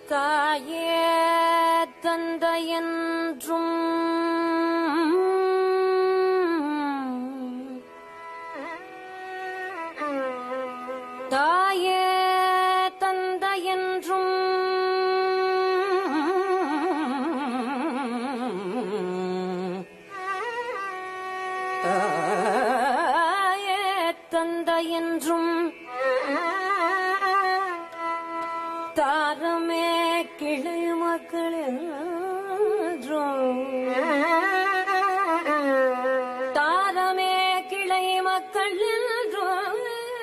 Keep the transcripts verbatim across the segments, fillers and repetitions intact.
தாயே தந்தையென்றும் தாயே தந்தையென்றும் தாயே தந்தையென்றும் தாரமே கிளை மக்கள் என்றும் தாரமே கிளை மக்கள் என்றும்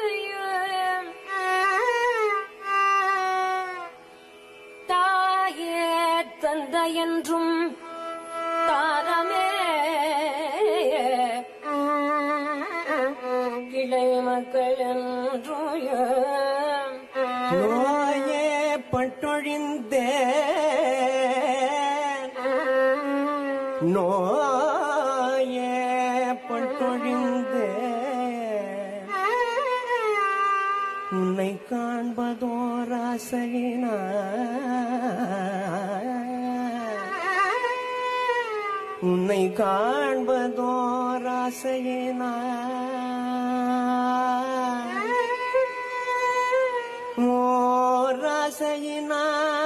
தாயே தந்தையென்றும் தாரமே கிளை மக்கள் என்றும் நோயே பட்டொழிந்தே நோயே பட்டொழிந்தே உன்னை காண்பதோர் ஆசையினா உன்னை காண்பதோர் ஆசையினா ராசையினா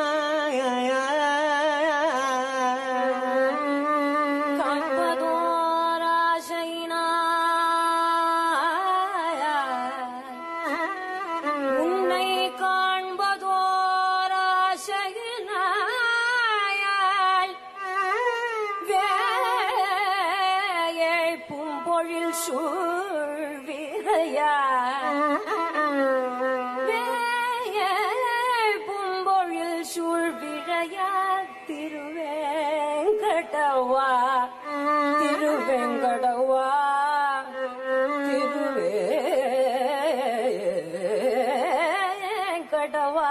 காண்பதோர் ஆசையினா உன்னை காண்பதோர் ஆசையினாயால் வேயள் பூம்பொழில் சூழ்விரையா சூழ்விழையா திருவேங்கடவா திருவேங்கடவா திருவேங்கடவா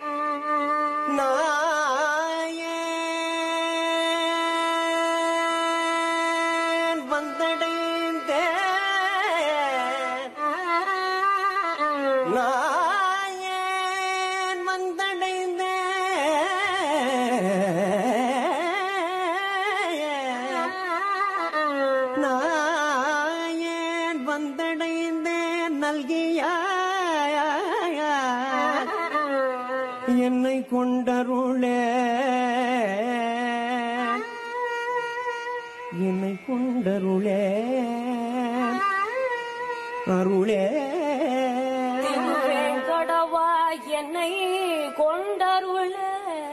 நாயேன் வந்தடைந்தே நாயேன் வந்தடைந்தே நாயேன் வந்தடைந்தேன் நல்கிய என்னை கொண்டருளே என்னை கொண்டருளே அருளே திருவேங்கடவா என்னை கொண்டருளே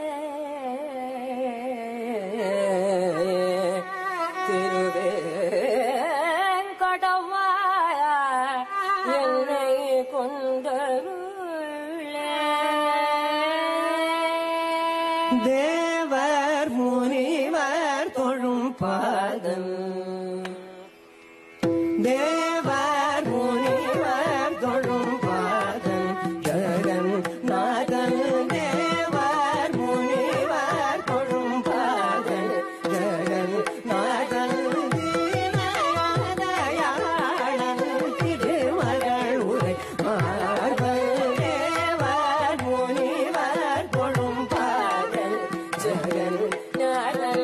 திருவேங்கடவா என்னை கொண்டருளே தேவர் முனிவர் தொழும் பாதம் தேவர் முனிவர் தொழும் பாதம் ஜகன் நாதன் தேவர் முனிவர் தொழும் பாதம் ஜகன் நாதன் தீனதயாளன் திருமகள் உரை மார்பல் தேவர் முனிவர் தொழும் பாதம் ஜகன் நாதன்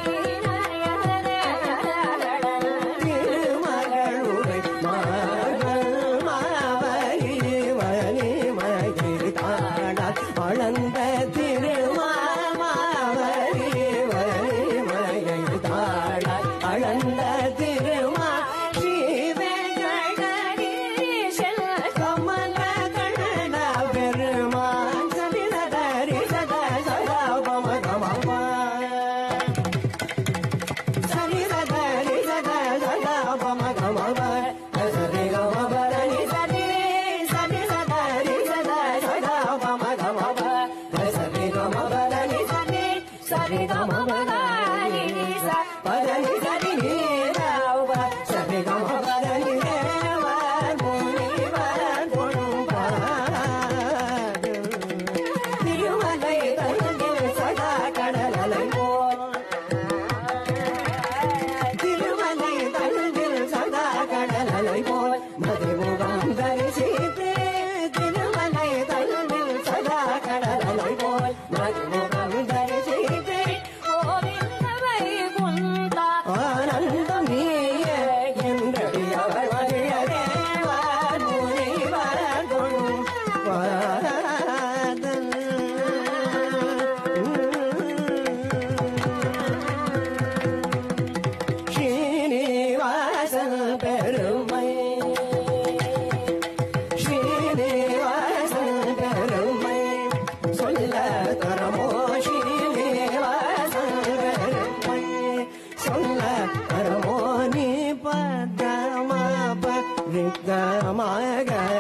அளந்த திருமாவரி வலிமையை தாழ அளந்த திருமா ஸ்ரீவேங்கடீஷன் கமல கண்ண பெருமான் சதிதரி சதா சதா பம கமபா சதிதரி சதா சதா பம கமபா சரி கமபரணி சரி சரி சதரி சதா சதா பம கமபா சரி கமபரணி சரி சரி கமபரணி ச பரணி சரி நீராவ சரி கமபரணி தேவர் முனிவர் தொழும் பாதம் திருமலை தன்னில் சதா கடலலை போல் திருமலை தன்னில் சதா கடலலை போல் மதிமுகம் தரிசித்து திருமலை தன்னில் சதா கடலலை போல் மதிமுகம்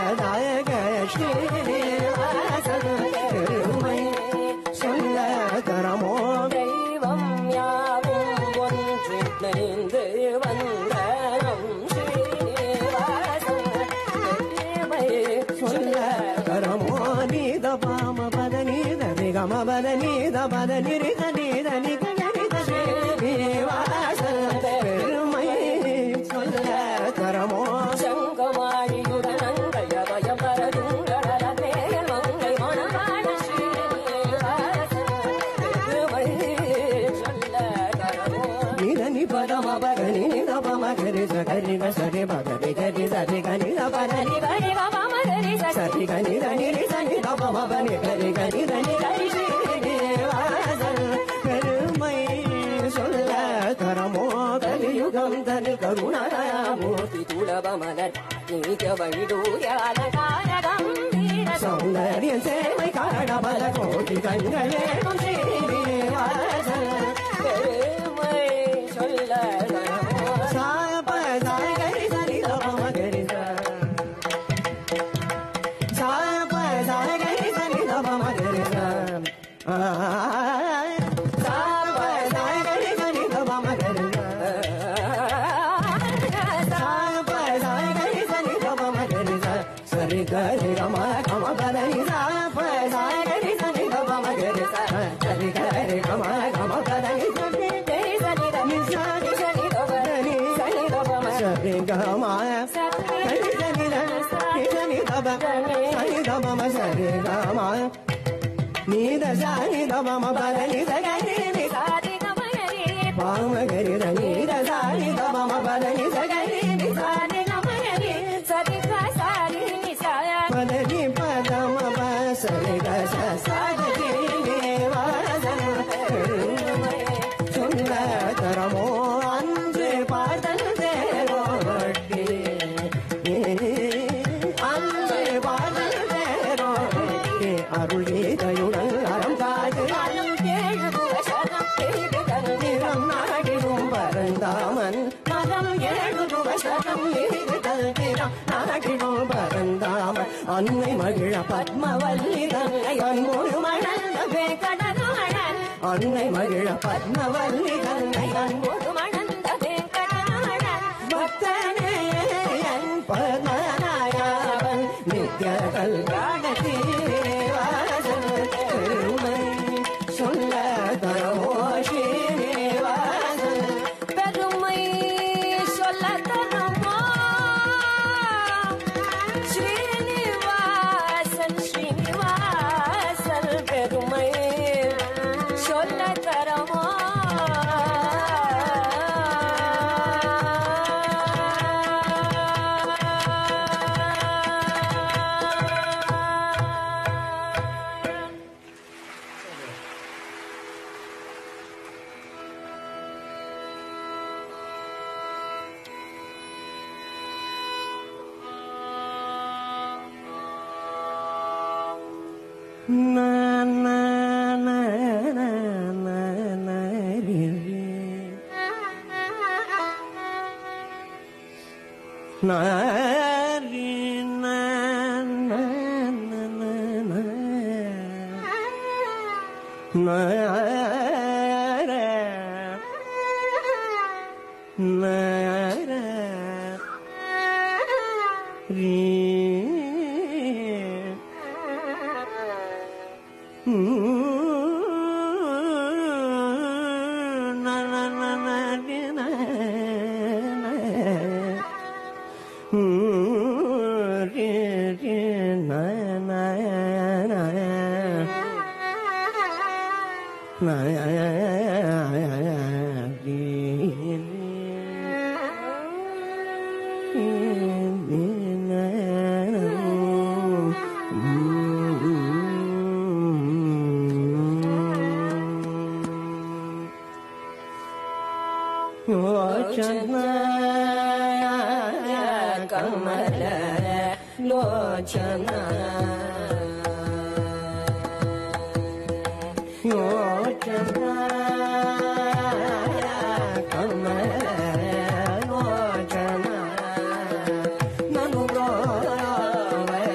பதாயக ஸ்ரீனிவாசன் பெருமை சொல்ல தரமோ தெய்வம் யாவும் ஒன்றிணைந்து வந்தனம் ஸ்ரீனிவாசன் பெருமை சொல்ல தரமோ நீத பாம பத நீத நிகம பத நீத பத நிரித நீத நிக நிரித ஸ்ரீனிவாசன் பெருமை சொல்ல தரமோ சங்கமாழியுடன் அங்கைய பயபரதுங்கடல மேல் மங்கை மணமான ஸ்ரீனிவாசன் பெருமை சொல்ல தரமோ நிதனி பதம பகனி நித பம கரி சகரி சரி பகரி கரி சரி கனி பதனி கரி கரி சரி கனி நிரி சனி பம பனி கரி கரி தனி கரி ஸ்ரீனிவாசன் பெருமை சொல்ல தரமோ கலியுகம் தனி கருணாமூர்த்தி துளபமலர் நீக்க வழிடூயால காரகம்பீர சௌந்தர்ய சேவை காடபல கோடி கண்களே ஸ்ரீனிவாசன் பெருமை சொல்ல தரமோ சாப சாகரி சரி தபம கரி சாப சாகரி சரி தபம கரி சாப சாகரி சரி தபம கரி சாப சாகரி சரி தபம கரி சரி கரி கம கம பதனி சாப சாகரி சரி தபம கரி சரி கரி கம கம பதனி சரி தெரி சரி நிசா சரி தபனி சரி தபம சரி கம சரி சரி சரி தப சரி தபம சரி கம நீத சரி தபம பதனி சரி சாரி கமயரி பாம கரி நீத சரி தபம பதனி சரி சாரி கமயரி சரி சாரி நிசாய பதனி பதம சரி கச சரி வாசன சொல்ல தரமோ அன்று பார்த்தல் தேரோட்டி அன்று பார்த்தல் தேரோட்டி அருள் கீதையுடன் அறம் காது ஏழு புவசனம் பெய்துகள் நிறம் நாடிடும் பரந்தாமன் மதம் ஏழு துவசனம் ஏதுதல் நிறம் நாடிடும் பரந்தாமன் அன்னை மகிழ பத்மவல்லி தன்னை அன்போடு மணந்த வேங்கடரமணன் அன்னை மகிழ பத்மவல்லி தன்னை அன்போடு ஒரு மணந்த வேங்கடரமணன் பக்தனே என் பத்மநாயவன் நித்ய கல்யாணத்தீவாசன் பெருமை சொல்ல தரமோ ஸ்ரீனிவாசன் பெருமை சொல்ல தரமோ ஸ்ரீனிவாசன் ஸ்ரீனிவாசன் பெருமை சொல்ல தரமோ na na na na na na ri ri na ri na na na na na na ra na ra ri na na na na ri na na ri ri na na na na ri Lochana Kamala Lochana Lochana Kamala Lochana Nanu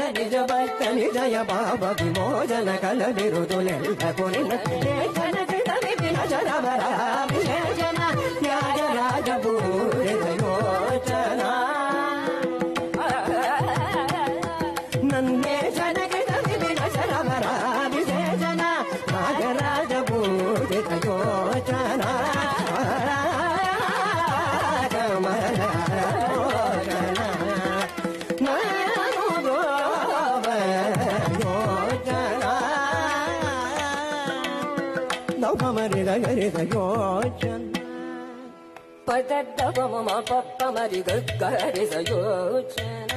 ನಿಜ ಭಕ್ತ ನಿಜಯ ಪಾಪ ವಿಮೋಚನ ಕಲ ಬಿರುದುಲೆಲ್ಲ ಕೊನಿನ ಜನ ವಿಪಿನ ಜನವರ ವಿಶೇಷನ ತ್ಯಾಗರಾಜ ಪೂರಿತ ಯೋಚನ ನನ್ನೇ ಜನಗಿದ ವಿಪಿನ ಜನವರ ವಿಶೇಷನ ತ್ಯಾಗರಾಜ ಪೂರಿತ ಯೋಚನ ಪದದ ಮಮ ಪಪ್ಪ ಮರಿ ಗರಿಸ ಯೋಚನ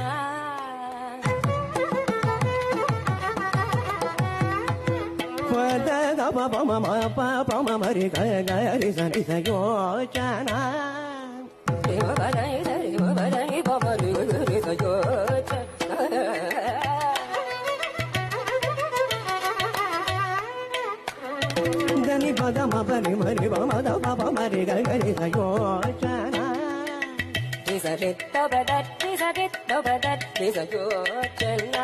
ಪದದ ಪಪ ಮಮ ಪಾಪ ಮರಿ ಗರಿಸ ನಿಸ ಯೋಚನ ಬರೈ ಸರಿ ಬರೈ ಬಮರಿ ಗರಿಸ ಯೋಚನ దని పద మపరి మరి మద పప మరి గరి సయోచన నిసరిత్త బదత్ నిసరిత్త బదత్ నిసయోచన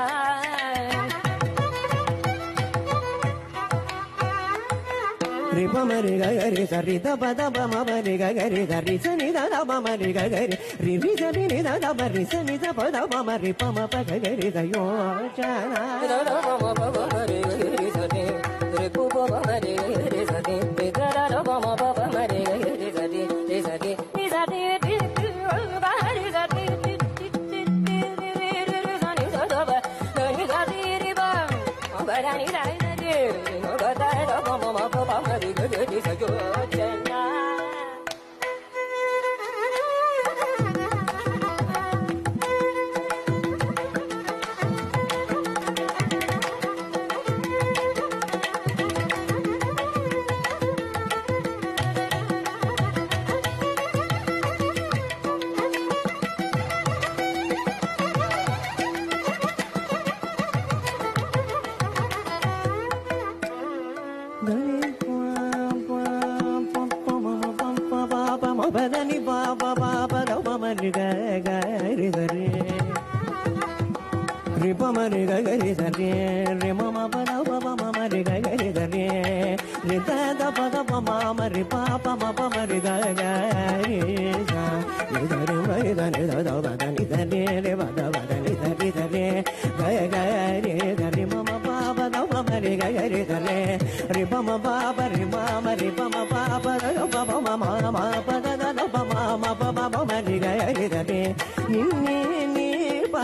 రిప మరి గరి సరిత పద పమ మరి గరి సరి సని దద మరి గరి రి రి సని ని దద మరి సని ద పద పమ రి పమ ప గరి సయోచన దద పమ పమ మరి గరి సని రి పు పమ మరి గరి సని ని దద పమ పమ మరి గరి సని రి సని ని సని రి బరి సని రి రి రి సని దద బ ని సని రి బ బరని రై రి బద ద పమ పమ మరి గరి సయోచన బదని బాబా బాబా మరి గరి సరి రిప మరి గరి సరి రి మమ పద పమ మరి గరి సరి రి దద పద పమ మరి పాప మప మరి గరి స ని సరి మరి దని దద బదని సరి రి బద బదని సరి సరి గయ గరి సరి మమ పాప దమ మరి గరి సరి రి పమ పాప రి మమ రి పమ పాప దద పమ మమ మ పద దద పమ మ పమ మరి గరి సరి నిన్ని ని పా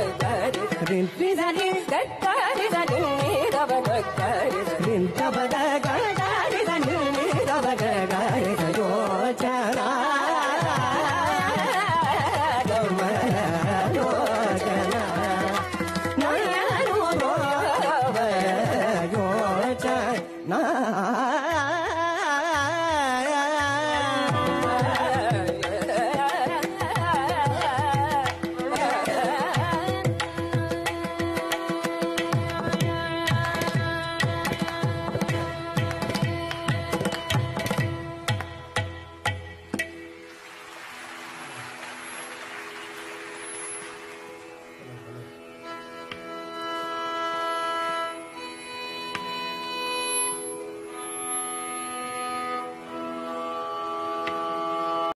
rin